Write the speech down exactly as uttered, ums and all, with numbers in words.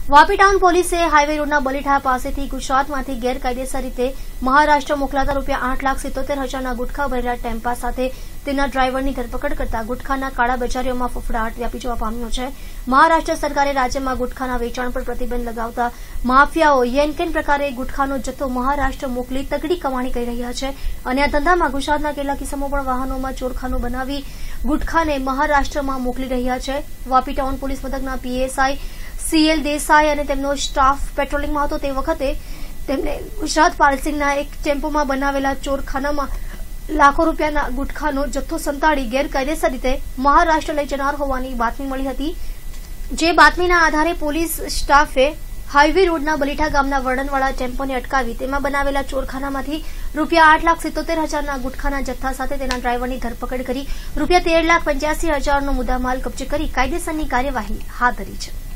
Vapi town પોલીસે highway રોડના બલીઠા પાસેથી ગુજરાતમાંથી ગેરકાયદેસર રીતે મહારાષ્ટ્ર મોકલાતા રૂપિયા આઠ લાખ સિત્તોતેર હજારના ગુટખા ભરેલા ટેમ્પા સાથે તેના ડ્રાઈવરની ધરપકડ કરતા ગુટખાના કાળા બજારીઓમાં ફફડાટ વ્યાપી જવા પામ્યો છે। મહારાષ્ટ્ર સરકારે રાજ્યમાં ગુટખાના વેચાણ પર પ્રતિબંધ લગાવતા માફિયાઓ યેનકેન પ્રકારે ગુટખાનો જથ્થો મહારાષ્ટ્ર મોકલી તગડી કમાણી કરી રહ્યા છે અને આ ધંધામાં ગુજરાતના કેટલાક કિસ્સામાં પણ વાહનોમાં ચોરખાનું બનાવી ગુટખાને મહારાષ્ટ્રમાં મોકલી રહ્યા છે। વાપી ટાઉન પોલીસ મથકના પીએસઆઈ સીએલ દેસાઈ અને તેમનો સ્ટાફ પેટ્રોલિંગમાં હતો તે વખતે તેમને ગુજરાત પાર્સિંગના એક ટેમ્પોમાં બનાવેલા ચોરખાનામાં લાખો રૂપિયાના ગુટખાનો જથ્થો સંતાડી ગેરકાયદેસર રીતે મહારાષ્ટ્ર લઈ જનાર હોવાની બાતમી મળી હતી, જે બાતમીના આધારે પોલીસ સ્ટાફે હાઈવે રોડના બલીઠા ગામના વર્ણનવાળા ટેમ્પોને અટકાવી તેમાં બનાવેલા ચોરખાનામાંથી રૂપિયા આઠ લાખ સિત્તોતેર હજારના ગુટખાના જથ્થા સાથે તેના ડ્રાઈવરની ધરપકડ કરી રૂપિયા તેર લાખ પંચ્યાસી હજારનો મુદ્દામાલ કબજે કરી કાયદેસરની કાર્યવાહી હાથ ધરી છે।